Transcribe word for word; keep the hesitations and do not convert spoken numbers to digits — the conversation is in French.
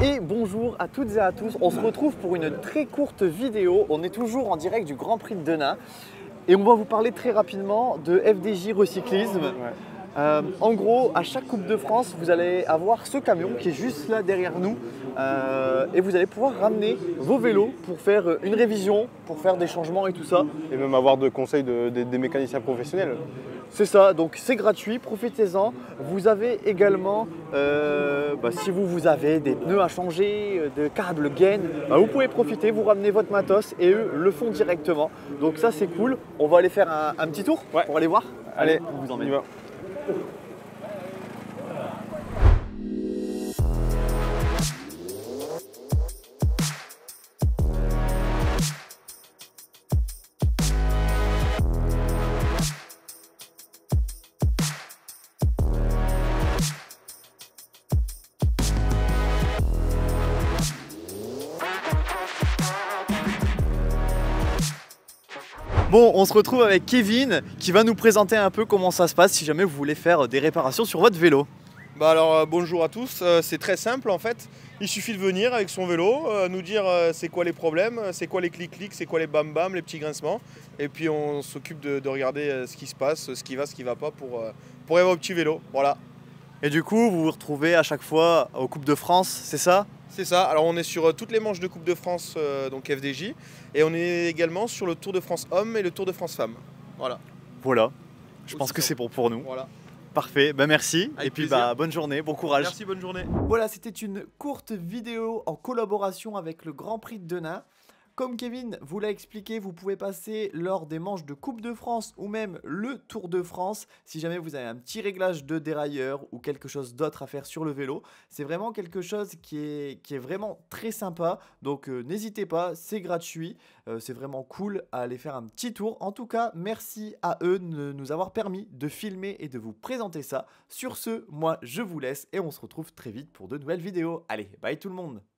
Et bonjour à toutes et à tous, on se retrouve pour une très courte vidéo. On est toujours en direct du Grand Prix de Denain et on va vous parler très rapidement de F D J Recyclisme. Ouais. Euh, en gros, à chaque Coupe de France, vous allez avoir ce camion qui est juste là derrière nous euh, et vous allez pouvoir ramener vos vélos pour faire une révision, pour faire des changements et tout ça. Et même avoir de conseils de, de- des mécaniciens professionnels. C'est ça, donc c'est gratuit, profitez-en. Vous avez également, euh, bah, si vous, vous avez des pneus à changer, euh, de câbles gaine, bah, vous pouvez profiter, vous ramenez votre matos et eux le font directement. Donc ça c'est cool. On va aller faire un, un petit tour Ouais. pour aller voir. Allez, on vous on emmène. y va. Bon, on se retrouve avec Kevin qui va nous présenter un peu comment ça se passe si jamais vous voulez faire des réparations sur votre vélo. Bah alors euh, bonjour à tous, Euh, c'est très simple en fait, il suffit de venir avec son vélo, euh, nous dire euh, c'est quoi les problèmes, euh, c'est quoi les clics-clics, c'est quoi les bam-bam, les petits grincements, et puis on s'occupe de, de regarder euh, ce qui se passe, ce qui va, ce qui va pas pour, euh, pour avoir au petit vélo, voilà. Et du coup, vous vous retrouvez à chaque fois aux Coupes de France, c'est ça? C'est ça, alors on est sur euh, toutes les manches de Coupe de France, euh, donc F D J, et on est également sur le Tour de France Hommes et le Tour de France Femmes, voilà. Voilà, je Aussi pense que simple. c'est bon pour nous. Voilà. Parfait, bah merci Avec et puis plaisir. bah bonne journée, bon courage. Merci, bonne journée. Voilà, c'était une courte vidéo en collaboration avec le Grand Prix de Denain. Comme Kevin vous l'a expliqué, vous pouvez passer lors des manches de Coupe de France ou même le Tour de France si jamais vous avez un petit réglage de dérailleur ou quelque chose d'autre à faire sur le vélo. C'est vraiment quelque chose qui est, qui est vraiment très sympa, donc euh, n'hésitez pas, c'est gratuit, euh, c'est vraiment cool à aller faire un petit tour. En tout cas, merci à eux de nous avoir permis de filmer et de vous présenter ça. Sur ce, moi je vous laisse et on se retrouve très vite pour de nouvelles vidéos. Allez, bye tout le monde!